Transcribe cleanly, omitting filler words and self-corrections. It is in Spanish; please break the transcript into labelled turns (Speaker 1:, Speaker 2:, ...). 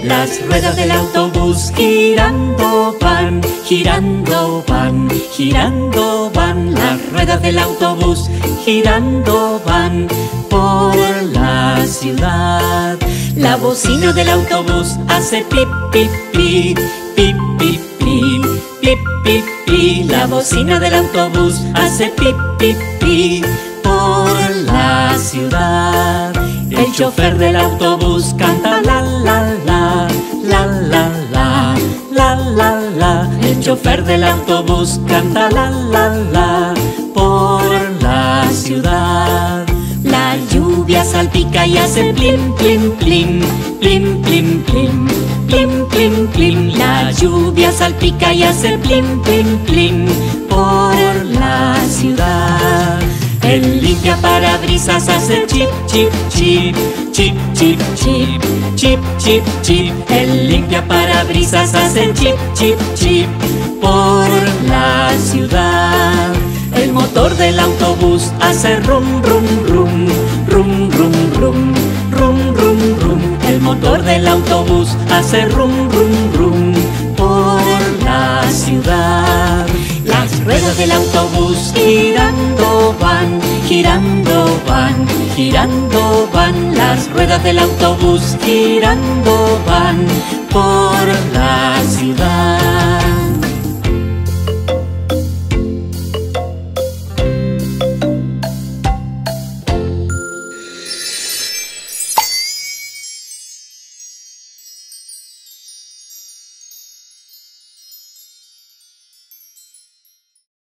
Speaker 1: Las ruedas del autobús girando van, girando van, girando van. Las ruedas del autobús girando van por la ciudad. La bocina del autobús hace pip, pip, pip, pip, pip, pip, pip, pip, pip. La bocina del autobús hace pip, pip, pip por la ciudad. El chofer del autobús canta la, la, la, la, la, la, la, la, la. El chofer del autobús canta la, la, la por la ciudad. La lluvia salpica y hace plim, plim, plim, plim, plim, plim, plim, plim, plim. La lluvia salpica y hace plim, plim, plim por la ciudad. El limpiaparabrisas hace chip, chip, chip, chip, chip, chip, chip, chip, chip. El limpiaparabrisas hace chip, chip, chip por la ciudad. El motor del autobús hace rum, rum, rum, rum, rum, rum, rum, rum, rum. El motor del autobús hace rum, rum, rum por la ciudad. Las ruedas del autobús girando van, girando van, girando van. Las ruedas del autobús girando van por la ciudad.